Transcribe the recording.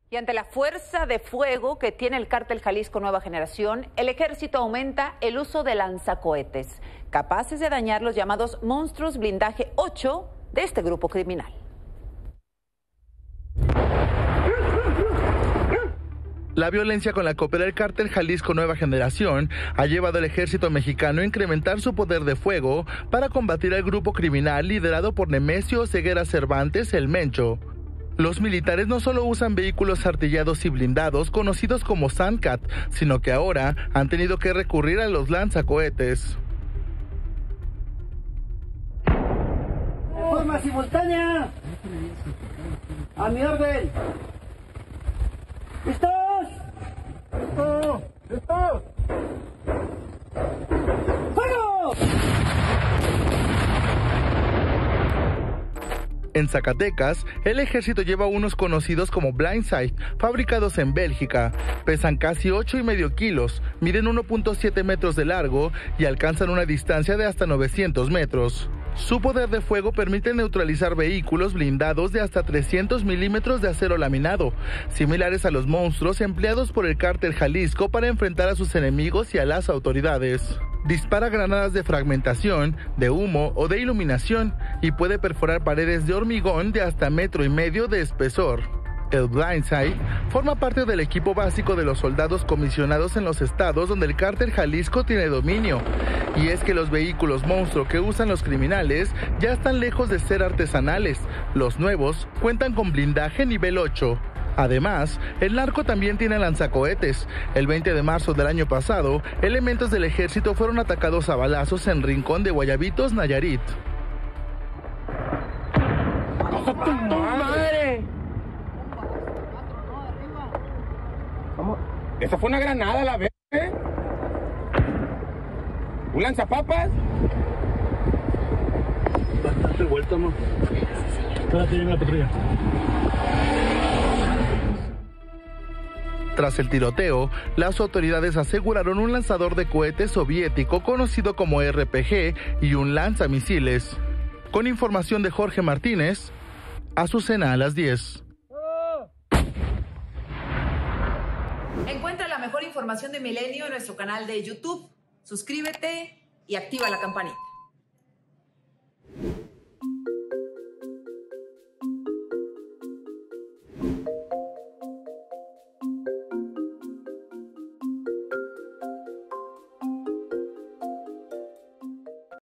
Y ante la fuerza de fuego que tiene el cártel Jalisco Nueva Generación, el ejército aumenta el uso de lanzacohetes, capaces de dañar los llamados monstruos blindaje 8 de este grupo criminal. La violencia con la que opera el cártel Jalisco Nueva Generación ha llevado al ejército mexicano a incrementar su poder de fuego para combatir al grupo criminal liderado por Nemesio Ceguera Cervantes, el Mencho. Los militares no solo usan vehículos artillados y blindados conocidos como Sandcat, sino que ahora han tenido que recurrir a los lanzacohetes. ¡Forma simultánea! ¡A mi orden! ¿Listos? ¡Listo! ¡Listo! ¡Fuego! En Zacatecas, el ejército lleva unos conocidos como Blindside, fabricados en Bélgica. Pesan casi 8,5 kilos, miden 1.7 metros de largo y alcanzan una distancia de hasta 900 metros. Su poder de fuego permite neutralizar vehículos blindados de hasta 300 milímetros de acero laminado, similares a los monstruos empleados por el cártel Jalisco para enfrentar a sus enemigos y a las autoridades. Dispara granadas de fragmentación, de humo o de iluminación y puede perforar paredes de hormigón de hasta 1,5 metros de espesor. El Blindside forma parte del equipo básico de los soldados comisionados en los estados donde el cártel Jalisco tiene dominio. Y es que los vehículos monstruo que usan los criminales ya están lejos de ser artesanales. Los nuevos cuentan con blindaje nivel 8. Además, el narco también tiene lanzacohetes. El 20 de marzo del año pasado, elementos del ejército fueron atacados a balazos en Rincón de Guayabitos, Nayarit. ¡A tu madre! ¿Cómo? Esa fue una granada, la vez, ¿eh? ¿Un lanzapapas? Bastante vuelta, ¿no? Espérate, viene la patrulla. Tras el tiroteo, las autoridades aseguraron un lanzador de cohetes soviético conocido como RPG y un lanzamisiles. Con información de Jorge Martínez, Azucena a las 10. Encuentra la mejor información de Milenio en nuestro canal de YouTube. Suscríbete y activa la campanita.